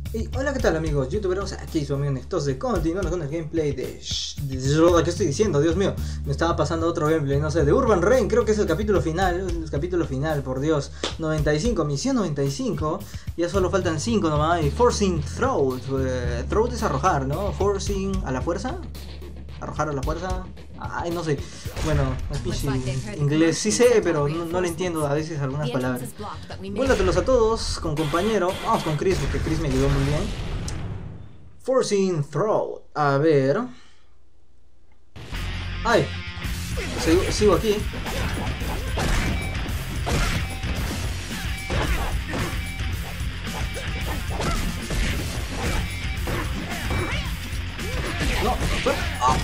Y hola, ¿qué tal amigos youtuberos? Aquí su amigo Nectos de continuando con el gameplay de ¿qué estoy diciendo? Dios mío, me estaba pasando otro gameplay, no sé, de Urban Reign, creo que es el capítulo final, por Dios. 95, misión 95, ya solo faltan 5 nomás. Y Forcing Throat, Throat es arrojar, ¿no? Forcing a la fuerza, arrojar a la fuerza. Ay, no sé. Bueno, inglés sí sé, pero no le entiendo a veces algunas palabras. Vuélatelos a todos con compañero. Vamos con Chris, porque Chris me ayudó muy bien. Forcing Throw. A ver. Ay. Sigo aquí. No. Ah.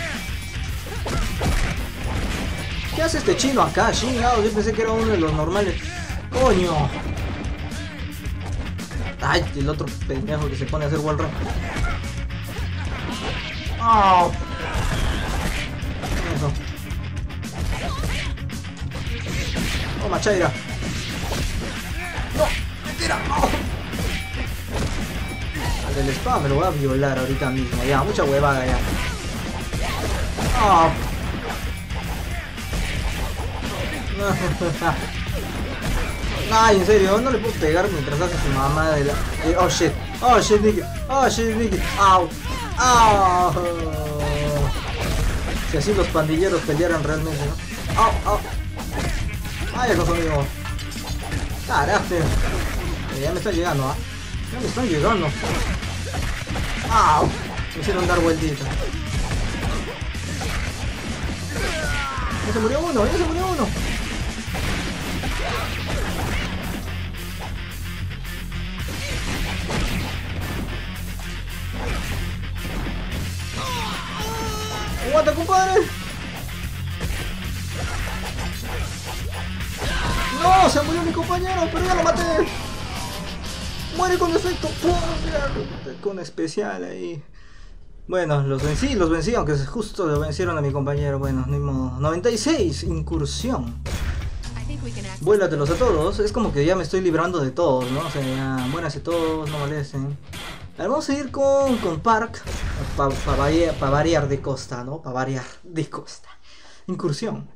¿Qué hace este chino acá? Chingado, yo pensé que era uno de los normales. ¡Coño! Ay, el otro pendejo que se pone a hacer wall run. ¡Oh! Eso. Toma, Chaira. ¡No! ¡Mentira! ¡Oh! Al del spam me lo voy a violar ahorita mismo. Ya, mucha huevada ya. ¡Oh! Ay, en serio, no le puedo pegar mientras hace su mamá de la... oh shit, nigga, au, au. Si así los pandilleros pelearan realmente, ¿no? Au. Ay, cosa amigo. Carajo. Ya me están llegando, ¿ah? Ya me están llegando. Au. Me hicieron dar vueltita. Ya se murió uno. ¡Aguanta, compadre! ¡No! ¡Se murió mi compañero! ¡Pero ya lo maté! ¡Muere con efecto! Con especial ahí. Bueno, los vencí, aunque justo lo vencieron a mi compañero. Bueno, ni modo. 96, incursión. Vuélatelos a todos. Es como que ya me estoy librando de todos, ¿no? O sea, ya, muéranse todos, no molesten. Ahora vamos a ir con Park. Para variar de costa, ¿no? Para variar de costa. Incursión.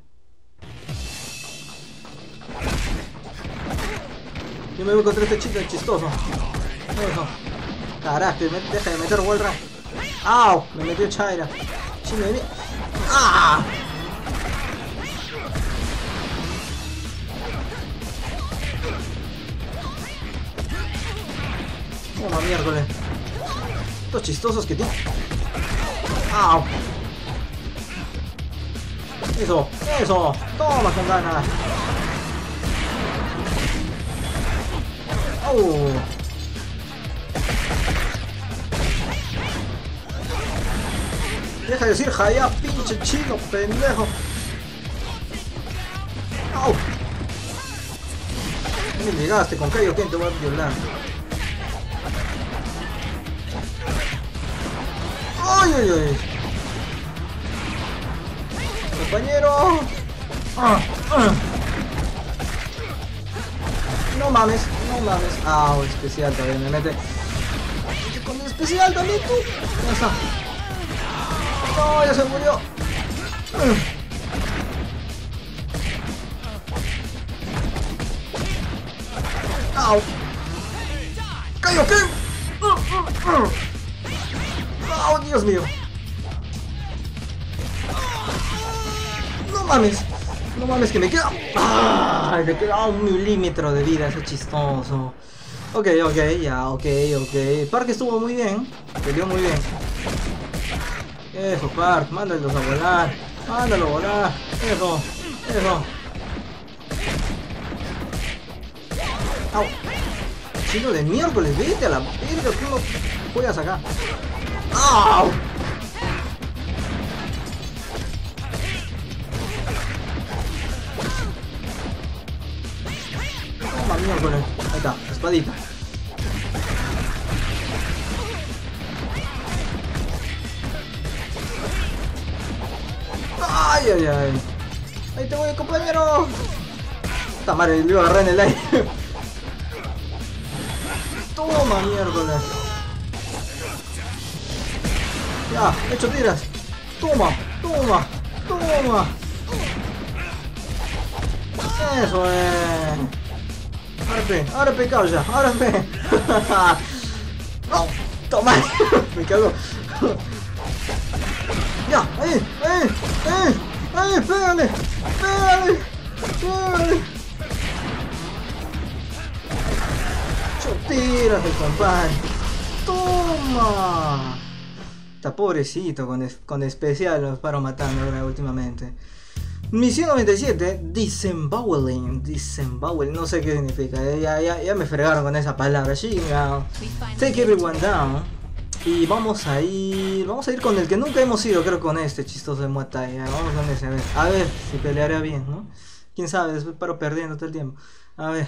Yo me voy contra este chico chistoso. Eso. Carajo, deja de meter wall run. ¡Au! Me metió Chaira. Chino de mí. ¡Ah! Toma, miércoles. Estos chistosos que tienen. ¡Au! Eso. Toma con ganas. ¡Au! Deja de decir Jaya, pinche chino, pendejo. ¡Au! ¿Dónde llegaste? ¿Con qué o quién te voy a violar? ¡Ay! ¡Compañero! No mames. Especial todavía me mete. Con el especial también tú. Ya está. No, ya se murió. ¡Au! ¡Cayó, qué! ¡Oh, Dios mío! No mames que me queda... ¡Ah! Me queda un milímetro de vida, ese chistoso. Ok. Park estuvo muy bien. Peleó muy bien. Eso, Park, mándalos a volar. Mándalo a volar. Eso. ¡Au! Chino de miércoles, vete a la verga, tú no juegas acá. ¡Au! Toma, miércoles. Ahí está, espadita. ¡Ay! Ahí te voy, compañero. Esta madre, le iba a agarrar en el aire. Toma, miércoles. Ya, he hecho tiras. Toma, toma, toma. Eso es. Ahora pecado ya, ahora pe. No, toma. Me cago. Ya, ahí, pégale, pégale, pégale. Tiras el compañero. Toma. Está pobrecito con especial los paro matando ahora últimamente. Misión 97, Disemboweling. Disembowel, no sé qué significa. Ya me fregaron con esa palabra. Take everyone down. Y vamos a ir con el que nunca hemos ido, creo, con este chistoso de Muay Thai. Vamos con ese, a ver si pelearé bien, ¿no? Quién sabe, después paro perdiendo todo el tiempo. A ver.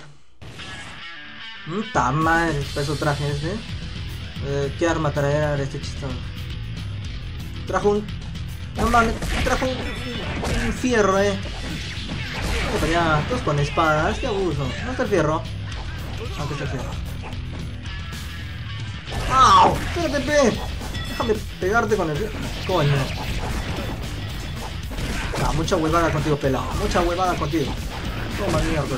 ¡Ta madre! Peso traje este. ¿Qué arma traerá este chistoso? Trajo un... No mames, trajo un fierro, Pero ya, todos con espadas, qué abuso. ¿No está el fierro? Aunque está el fierro. ¡Au! ¡Espérate, pe! Déjame pegarte con el fierro. Coño. Ah, mucha huevada contigo, pelado. Mucha huevada contigo. Toma mierda.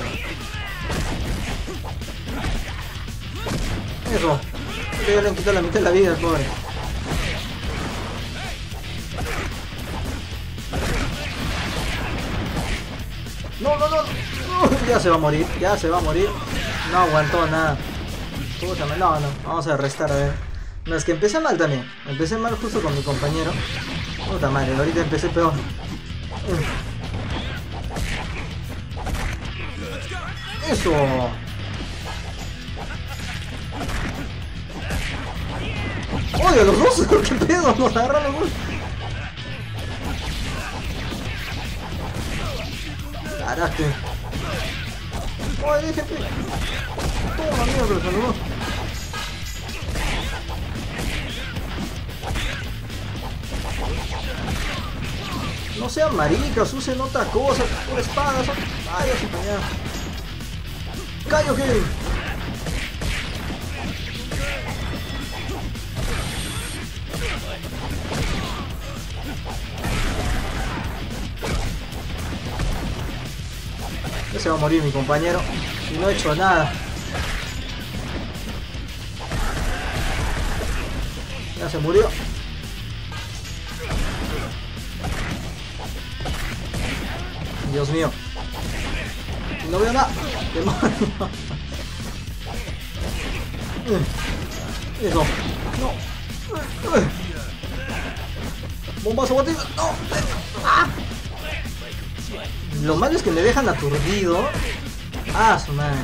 Eso. Ya le han quitado la mitad de la vida, pobre. No. Ya se va a morir, No aguantó nada. Puta, no. Vamos a restar, a ver. No, es que empecé mal también. Empecé mal justo con mi compañero. Puta madre, ahorita empecé peor. Eso. Oye, los dos, qué pedo, nos agarraron los dos. Caraste. Oye, jefe. Toma mierda, saludó. No sean maricas, usen otra cosa, por espadas. Ay, así para allá. ¡Kaioken! Ya se va a morir mi compañero y no he hecho nada. Ya se murió. Dios mío. No veo nada. Eso. No. Bombazo batido. No. ¡Ah! Lo malo es que me dejan aturdido. Ah, su madre.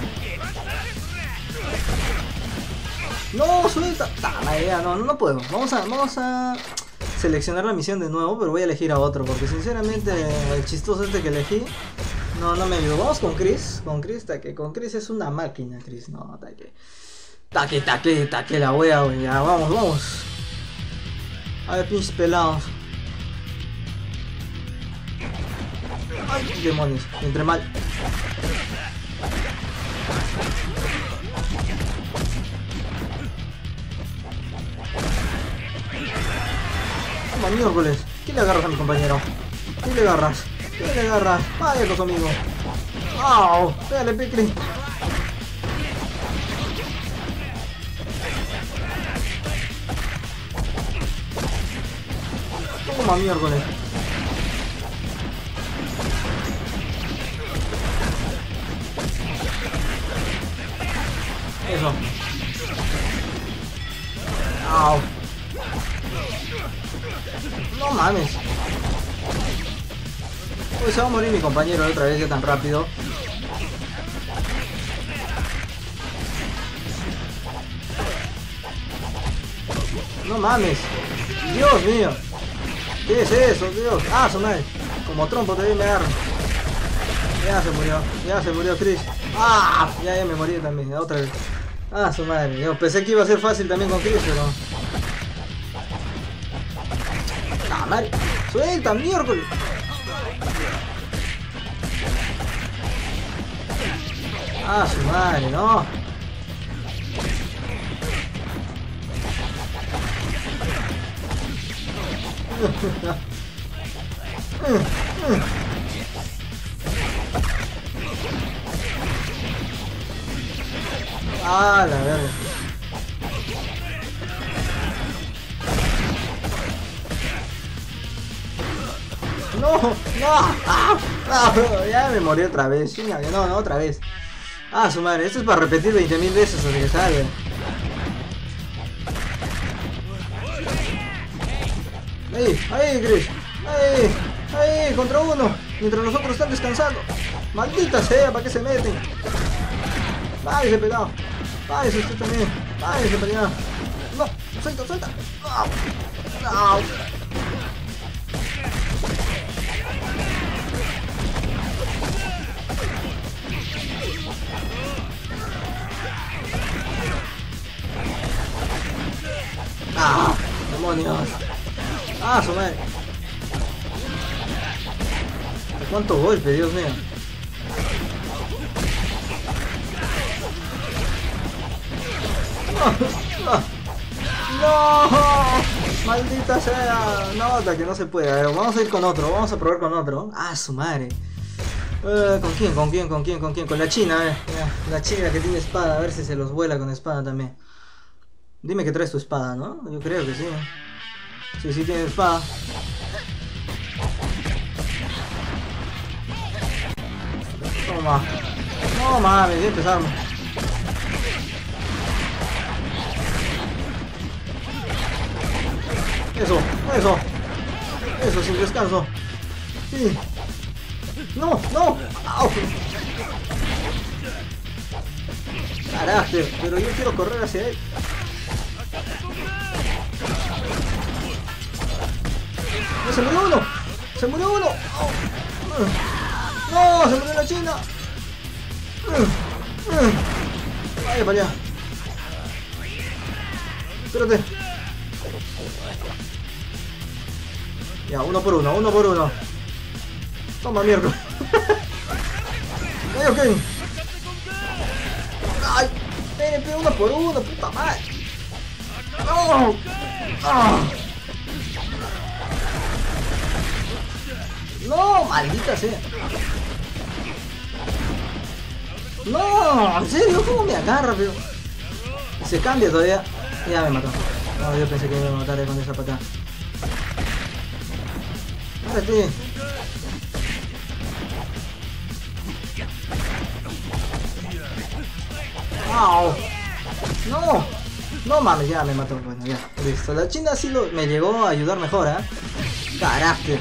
No, suelta. No puedo. Vamos a seleccionar la misión de nuevo, pero voy a elegir a otro, porque sinceramente el chistoso este que elegí no me ayudó. Vamos con Chris. Con Chris es una máquina, Chris. No, taque la wea, wey. Ya, vamos. A ver, pinches pelados. Ay, demonios, entré mal. Toma, miércoles. ¿Qué le agarras a mi compañero? ¿Qué le agarras? Vaya los amigos. ¡Au! Pégale, Picri. Toma, miércoles. Eso. Au. No mames. Uy, se va a morir mi compañero otra vez, ya tan rápido. No mames. Dios mío. ¿Qué es eso, Dios? Ah, su madre. Como trompo te me agarro. Ya se murió Chris. Ah, ya me morí también, otra vez. Ah, su madre. Yo pensé que iba a ser fácil también con Chris, pero... ¡Ah, madre! ¡Suelta, miércoles! Ah, su madre, no. Ah, la verga. No, no, ya me morí otra vez. No, otra vez. Ah, su madre, esto es para repetir 20.000 veces hasta que salga. Ahí, Chris. Ahí, contra uno. Mientras los otros están descansando. Maldita sea, ¿para qué se meten? Váyase, pelado. Váyase usted también. Váyase para allá. No, suelta. No. ¡Ah! ¡Demonios! ¡Ah, su madre! ¿Cuánto golpe, Dios mío? ¡No! ¡Maldita sea! No, hasta que no se puede. A ver, vamos a ir con otro. Vamos a probar con otro. ¡Ah, su madre! ¿Con quién? Con la china, a ver. La china que tiene espada. A ver si se los vuela con espada también. Dime que traes tu espada, ¿no? Yo creo que sí. Sí, tiene espada. Toma. No mames, ya empezamos. Eso, sin descanso. Sí. No. ¡Au! Carácter, pero yo quiero correr hacia él. ¡No, se murió uno! ¡Oh! ¡No! ¡Se murió la china! ¡Vaya para allá! Espérate. Ya, uno por uno. Toma, mierda. Ok. ¡Ay! ¡TNP uno por uno! ¡Puta madre! ¡No! ¡Ah! ¡No! ¡Maldita sea! ¡No! ¿En serio? ¿Cómo me agarra, pero? Se cambia todavía. Ya me mató. No, yo pensé que me iba a matar con esa patada. ¡Párate! ¡Au! ¡No! No mames, ya me mató. Bueno, ya, listo. La china sí me llegó a ayudar mejor, ¿eh? Carácter.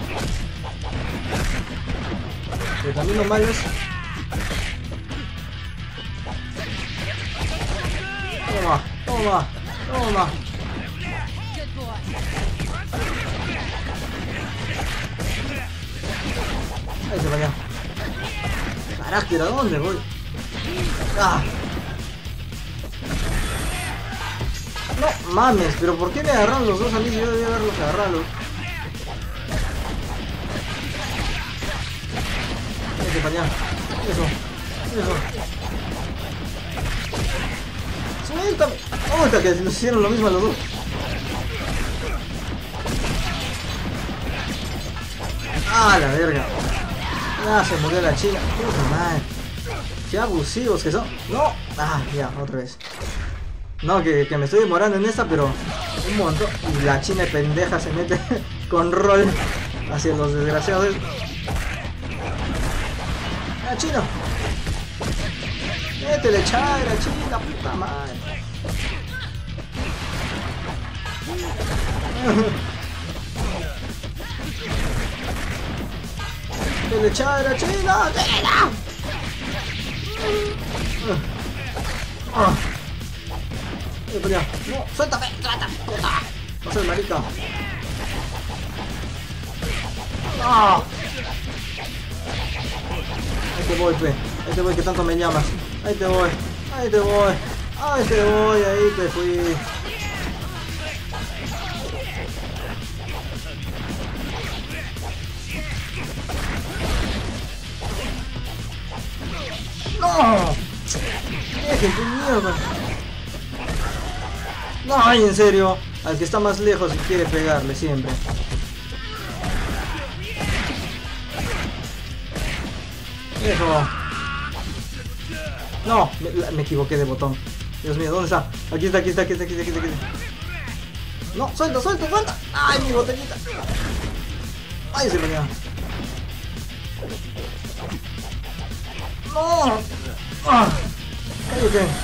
Pero también lo malo es... Toma. Ahí se vaya. Carácter, ¿a dónde voy? ¡Ah! No mames, pero ¿por qué me agarraron los dos a mí si yo debía haberlos agarrado? Vete para allá. Eso. ¡Suéltame! ¡Oh, que nos hicieron lo mismo a los dos! ¡Ah, la verga! ¡Ah, se murió la china! ¡Puta madre! ¡Qué abusivos que son! ¡No! ¡Ah, ya, otra vez! No, que me estoy demorando en esta, pero un montón. Y la china pendeja se mete con rol hacia los desgraciados. ¡Ah, chino! ¡Métele, chagra, china, puta madre! ¡Métele, chagra, china! ¡China! No, suéltame, trata, puta. No soy marica. ¡Ah! Ahí te voy, pe. Ahí te voy, que tanto me llamas. Ahí te voy. Ahí te fui. ¡No! ¡Dejen tu mierda! ¡Ay, en serio! al que está más lejos y quiere pegarle siempre. Eso. No, me equivoqué de botón. Dios mío, ¿dónde está? Aquí está, aquí está, aquí está, aquí está, aquí está, aquí está. No, suelta, suelta, suelta. Ay, mi botellita. Ay, se venía. No. Cállate.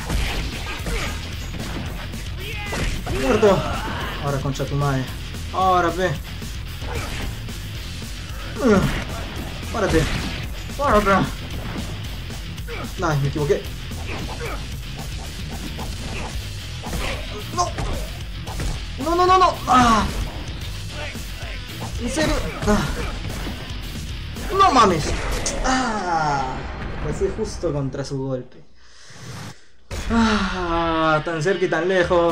Muerto. Ahora concha tu madre. Ahora ve. Párate. Párate. Ay, me equivoqué. No. No, no, no, no. Ah. ¿En serio? Ah. No mames. Ah. Me fui justo contra su golpe. Ah, tan cerca y tan lejos.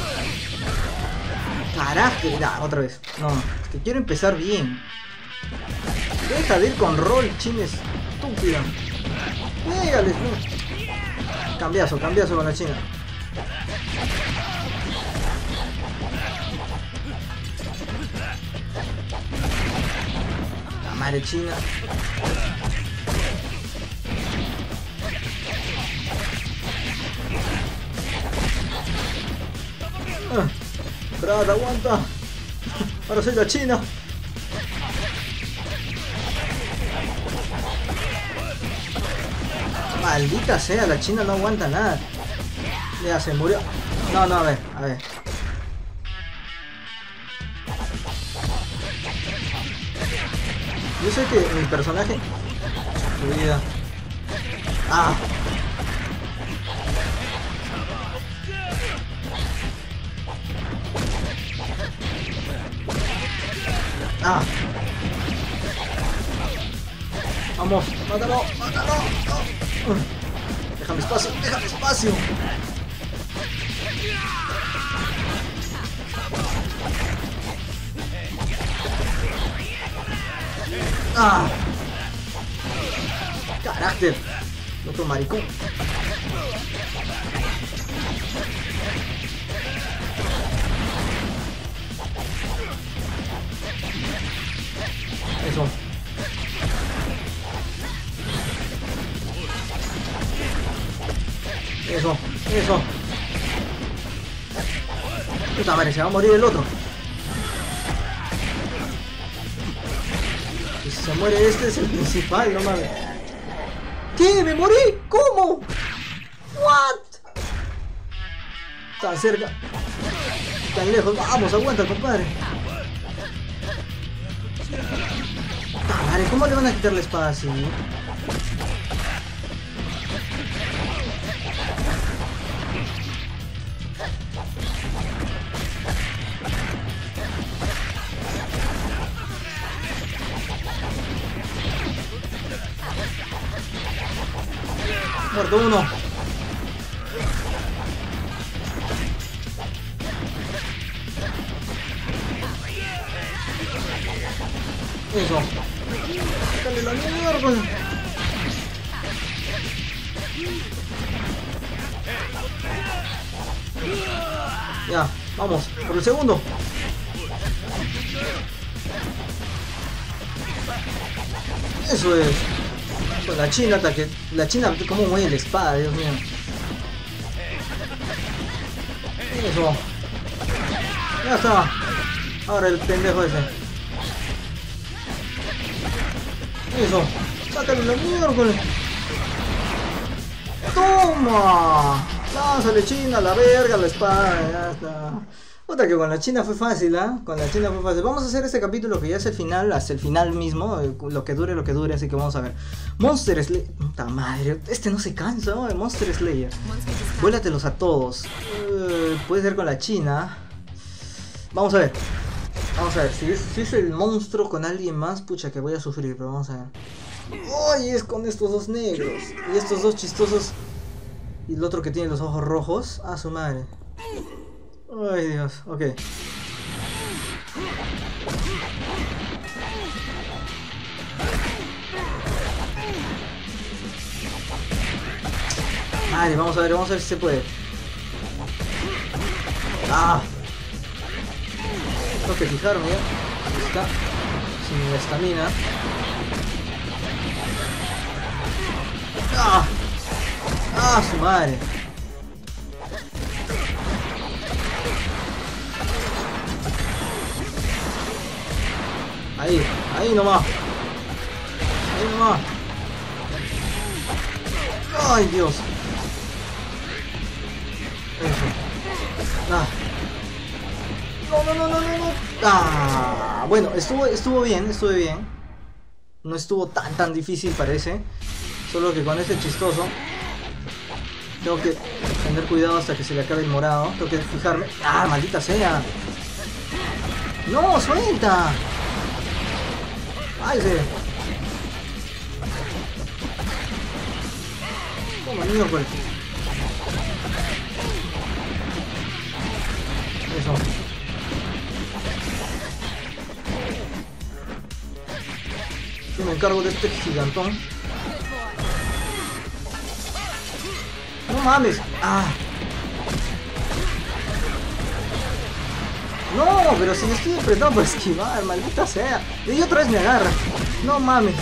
Carajo, ya, otra vez. No, es que quiero empezar bien. Deja de ir con roll, chines. Estúpida. Pégales, no. Cambiazo, cambiazo con la china. La madre china. Brad, aguanta. Ahora soy la china. Maldita sea, la china no aguanta nada. Ya se murió. No, no, a ver, a ver. Yo sé que mi personaje... Su vida. Ah. Ah. Vamos, mátalo, mátalo. No. Déjame espacio, déjame espacio. Ah. Carácter. Otro maricón. Eso. Eso, eso. Puta madre, se va a morir el otro. Y si se muere este es el principal, no mames. ¿Qué? ¿Me morí? ¿Cómo? ¿What? Tan cerca. Tan lejos. Vamos, aguanta, compadre. Madre, ¿cómo le van a quitar la espada así? Muerto uno. Eso. Sácale la mierda. Ya, vamos, por el segundo. Eso es. Con la china ataque. La china como mueve la espada, Dios mío. Eso. Ya está. Ahora el pendejo ese. Eso. Sácale la miércoles. ¡Toma! Lánzale china, la verga, la espada. Ya está. Puta que con la china fue fácil, ¿ah? Con la china fue fácil. Vamos a hacer este capítulo que ya es el final, hasta el final mismo. Lo que dure, así que vamos a ver. Monster Slayer. Puta madre, este no se cansa, ¿no? Monster Slayer. Vuélatelos a todos. Puede ser con la china. Vamos a ver. Vamos a ver, si es el monstruo con alguien más, pucha que voy a sufrir, pero vamos a ver. ¡Ay! Es con estos dos negros. Y estos dos chistosos. Y el otro que tiene los ojos rojos. ¡Ah, su madre! ¡Ay, Dios! Ok. Madre, vamos a ver si se puede. ¡Ah! Tengo que fijarme ya. Ahí está. Sin estamina. ¡Ah! ¡Ah, su madre! Ahí nomás. Ahí nomás. ¡Ay, Dios! Eso. Ah. No. Ah, bueno, estuvo bien. No estuvo tan difícil, parece. Solo que con ese chistoso tengo que tener cuidado hasta que se le acabe el morado. Tengo que fijarme. ¡Ah, maldita sea! ¡No, suelta! ¡Ay, se! Toma, niño, pues. Eso. Yo me encargo de este gigantón. No mames. Ah. No, pero si estoy apretando para esquivar, maldita sea. Y otra vez me agarra. No mames.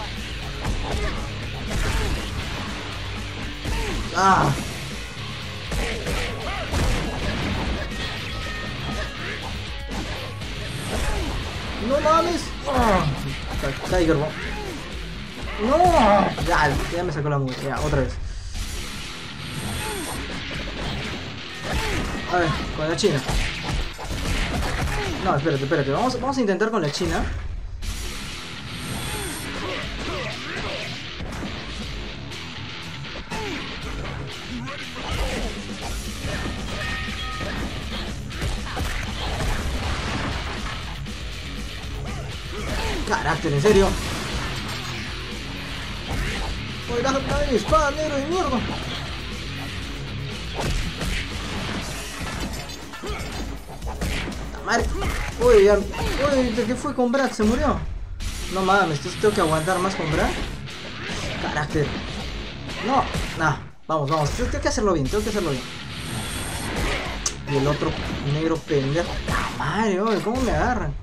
Ah. No mames. Ah. Tiger Bomb. No. Ya me sacó la mugre. Ya, otra vez. A ver, con la China. No, espérate. Vamos a intentar con la China. Carácter, en serio. Oye, déjame mi espada, negro de mierda. Madre. Uy, ¿de qué fue con Brad? ¿Se murió? No mames, tengo que aguantar más con Brad. Carácter. No, vamos. Tengo que hacerlo bien, Y el otro negro pendejo. Madre, oye, ¿cómo me agarran?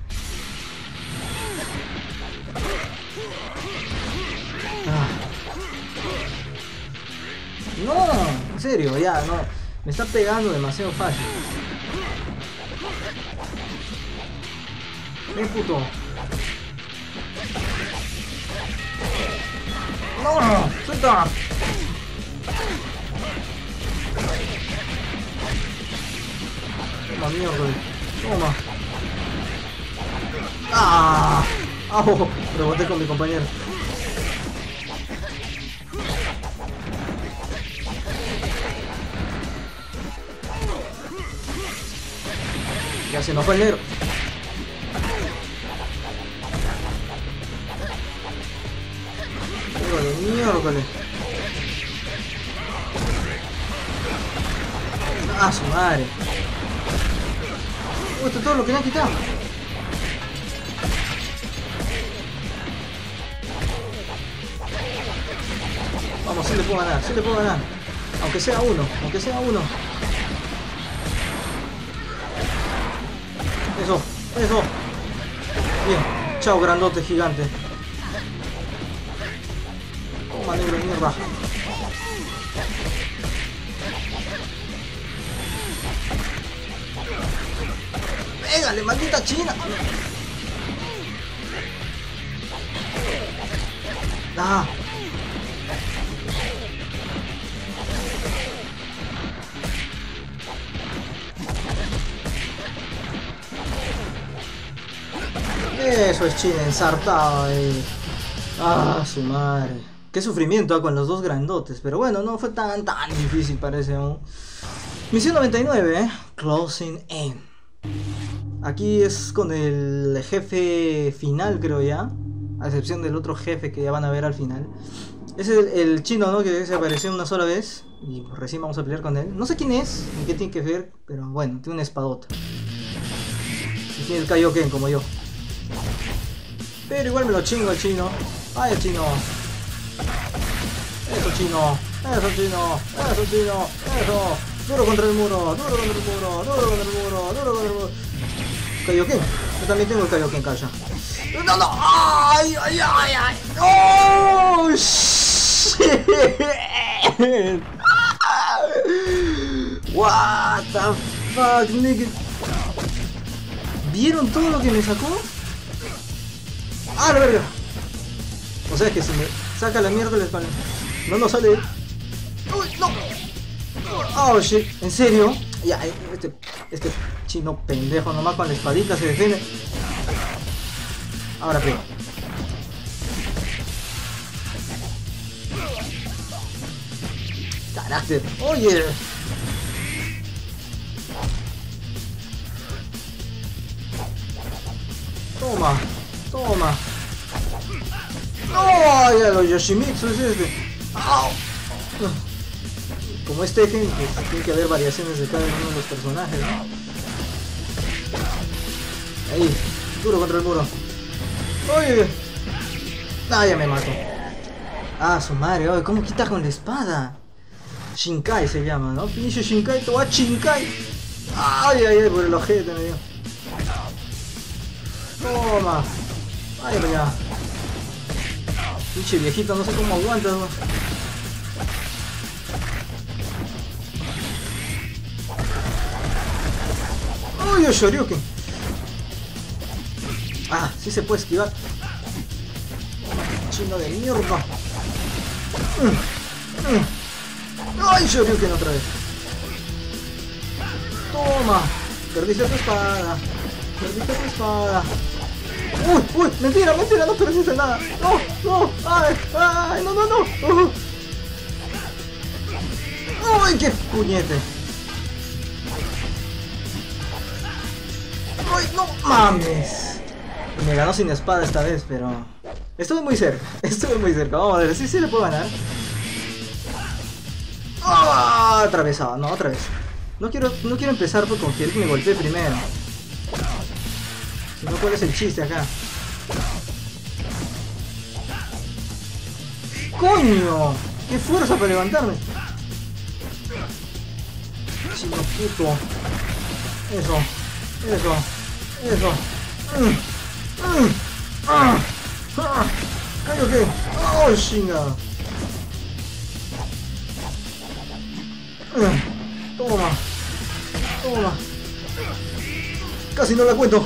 No, en serio, ya, no. Me está pegando demasiado fácil. ¡Ven, puto! ¡No! ¡Suelta! Toma, mierda. Toma. ¡Ah! ¡Ah! Reboté con mi compañero. Ya se nos fue el negro. Miércoles. Ah, su madre. Esto es todo lo que le han quitado. Vamos, sí le puedo ganar. Aunque sea uno. Eso. Bien. Chao, grandote gigante. Toma, negro de mierda. ¡Pégale, maldita China! ¡Ah! Eso es China ensartado ahí. Ah, su madre. Qué sufrimiento con los dos grandotes. Pero bueno, no fue tan difícil, parece aún. Misión 99, Closing In. Aquí es con el jefe final, creo ya. A excepción del otro jefe que ya van a ver al final. Ese es el chino, ¿no? Que se apareció una sola vez. Y recién vamos a pelear con él. No sé quién es, ni qué tiene que ver. Pero bueno, tiene una espadota. Y tiene el Kaioken como yo. Pero igual me lo chingo el chino. ¡Ay, el chino! Eso, chino. Duro contra el muro. Kaioken. Yo también tengo el Kaioken, calla. No, no. Ay, ay, ay, ay. Oh, shit. What the fuck, nigga. ¿Vieron todo lo que me sacó? ¡Ah, la verga! O sea que si me saca la mierda la espalda. No nos sale. ¡Uy, no! Oh shit, ¿en serio? Ya, este chino pendejo nomás con la espadita se defiende. Ahora pego. Carácter. Oye. Toma, toma. ¡No! Ya los Yoshimitsu es este. ¡Au! Como este Tekken, pues tiene que haber variaciones de cada uno de los personajes, ¿no? Ahí, duro contra el muro. ¡Oye! ¡Ah, ya me mato! ¡Ah, su madre! Oye, ¿cómo quita con la espada? Shinkai se llama, ¿no? Pinche Shinkai, toa Shinkai. ¡Ay, ay, ay! Por el ojete me dio. Toma. Ay, para allá. Pinche viejito, no sé cómo aguanta, ¿no? ¡Uy, el Shoryuken! Ah, sí se puede esquivar. Chino de mierda. ¡Ay, Shoryuken otra vez! Toma. Perdiste tu espada. Perdiste tu espada. ¡Uy! ¡Uy! ¡Mentira! ¡Mentira! ¡No perdiste nada! ¡No! ¡No! ¡Ay! ¡Ay! ¡No! ¡No! ¡No! ¡Uy! ¡Qué puñete! ¡Ay! ¡No mames! Me ganó sin espada esta vez, pero... Estuve muy cerca. Estuve muy cerca. Vamos a ver. Sí, sí le puedo ganar. ¡Ah! Atravesado. No, otra vez. No quiero empezar por confiar que me golpee primero. Si no, ¿cuál es el chiste acá? ¡Coño! ¡Qué fuerza para levantarme! Chino puto. Eso. Eso. Eso. ¿Qué? ¡Oh, chinga! Toma. Toma. Casi no la cuento.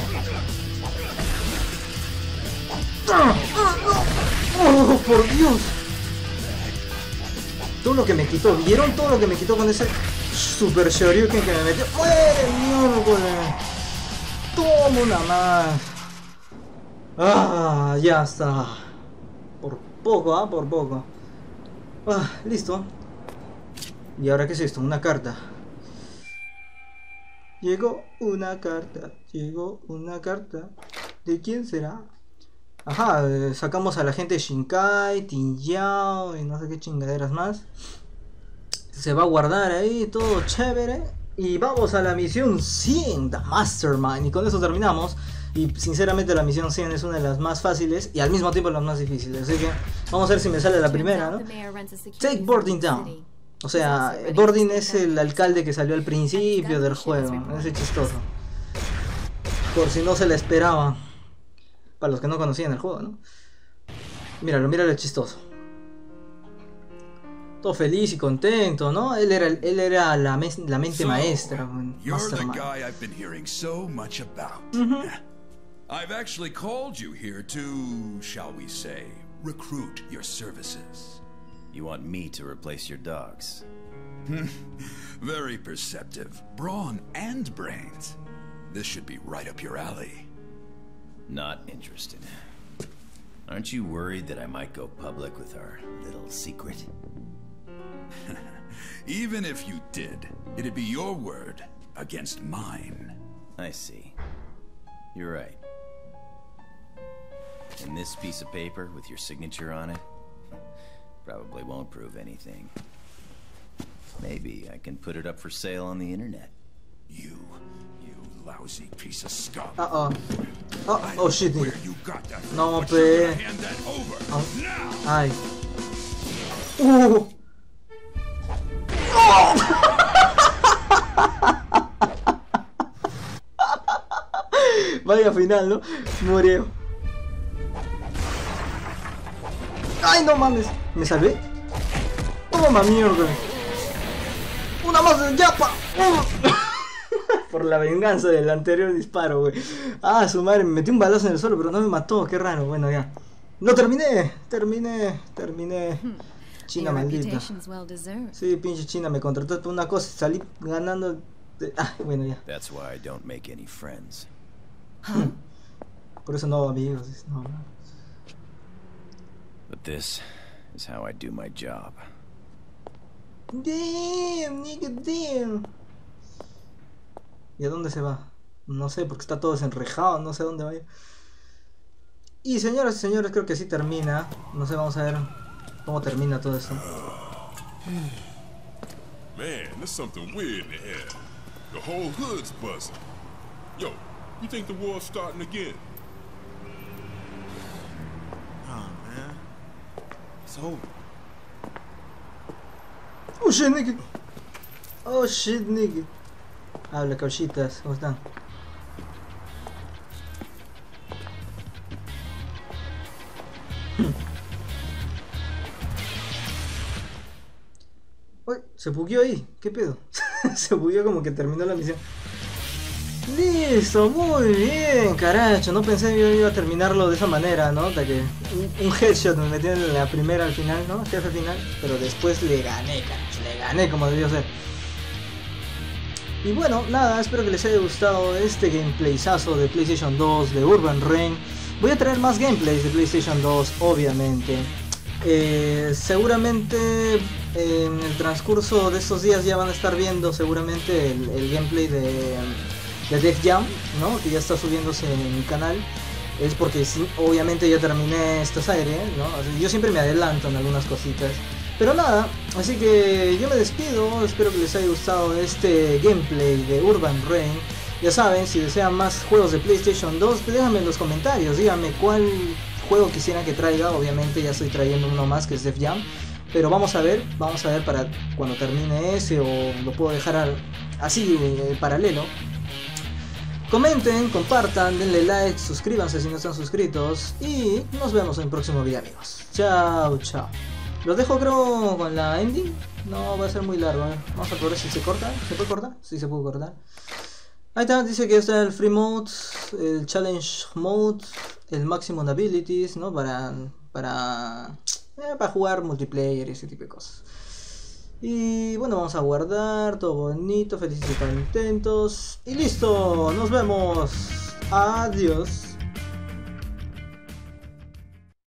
¡Oh, por Dios! Todo lo que me quitó. ¿Vieron todo lo que me quitó con ese Super Shoryuken que me metió? ¡Muere, mierda! Toma una más. Ah, ya está. Por poco, ¿ah? Por poco. Ah, listo. ¿Y ahora qué es esto? Una carta. Llegó una carta. Llegó una carta. ¿De quién será? Ajá, sacamos a la gente de Shinkai, Tingyao y no sé qué chingaderas más. Se va a guardar ahí, todo chévere. Y vamos a la misión 100, The Mastermind. Y con eso terminamos. Y sinceramente la misión 100 es una de las más fáciles y al mismo tiempo las más difíciles. Así que vamos a ver si me sale la primera, ¿no? Take Boarding Down. O sea, Boarding es el alcalde que salió al principio del juego. Ese chistoso. Por si no se la esperaba. Para los que no conocían el juego, ¿no? Míralo, míralo chistoso. Todo feliz y contento, ¿no? Él era la mente maestra. You're the guy I've been hearing so much about. I've actually called you here to, shall we say, recruit your services. You want me to replace your dogs? Very perceptive. Brawn and brains. This should be right up your alley. Not interested. Aren't you worried that I might go public with our little secret? Even if you did, it'd be your word against mine. I see. You're right. And this piece of paper with your signature on it probably won't prove anything. Maybe I can put it up for sale on the internet. You lousy piece of scum. Oh shit. Where you got that? No, but you're gonna hand that over now. Ay. Vaya final, ¿no? Murió. ¡Ay, no mames! ¿Me salvé? ¡Toma, mierda! ¡Una más de Yapa! Por la venganza del anterior disparo, güey. Ah, su madre, me metí un balazo en el suelo, pero no me mató. Qué raro. Bueno, ya. ¡No terminé! Terminé. China maldita. Sí, pinche China, me contrató por una cosa y salí ganando. Ah, bueno, ya. That's why I don't make any friends. Por eso no, amigos. No. But this is how I do my job. Damn, nigga, damn. ¿Y a dónde se va? No sé, porque está todo desenrejado, no sé a dónde vaya. Y señoras y señores, creo que sí termina. No sé, vamos a ver cómo termina todo esto. Man, there's something weird in the air. The whole hood's buzzing. Yo, you think the war's starting again? Nah, man. It's over. Oh shit, nigga. Oh shit, nigga. Habla, cauchitas, ¿cómo están? Uy, se bugueó ahí, ¿qué pedo? Se bugueó como que terminó la misión. Listo, muy bien, caracho. No pensé que yo iba a terminarlo de esa manera, ¿no? De que un headshot me metió en la primera al final, ¿no? Jefe final. Pero después le gané, caracho. Le gané como debió ser. Y bueno, nada, espero que les haya gustado este gameplayzazo de PlayStation 2 de Urban Reign. Voy a traer más gameplays de PlayStation 2, obviamente. Seguramente en el transcurso de estos días ya van a estar viendo seguramente el gameplay de Def Jam, ¿no? Que ya está subiéndose en mi canal. Es porque sí, obviamente ya terminé esta serie, ¿no? Así, yo siempre me adelanto en algunas cositas. Pero nada, así que yo me despido. Espero que les haya gustado este gameplay de Urban Reign. Ya saben, si desean más juegos de PlayStation 2, pues déjame en los comentarios. Díganme cuál juego quisieran que traiga. Obviamente ya estoy trayendo uno más, que es Def Jam. Pero vamos a ver para cuando termine ese, o lo puedo dejar así paralelo. Comenten, compartan, denle like, suscríbanse si no están suscritos. Y nos vemos en el próximo video, amigos. Chao, chao. Los dejo, creo, con la ending. No va a ser muy largo, Vamos a probar si se corta. ¿Se puede cortar? Sí, se puede cortar. Ahí está, dice que está el Free Mode, el Challenge Mode, el Maximum Abilities, ¿no? Para jugar multiplayer y ese tipo de cosas. Y bueno, vamos a guardar, todo bonito, felices y contentos. Y listo, nos vemos. Adiós.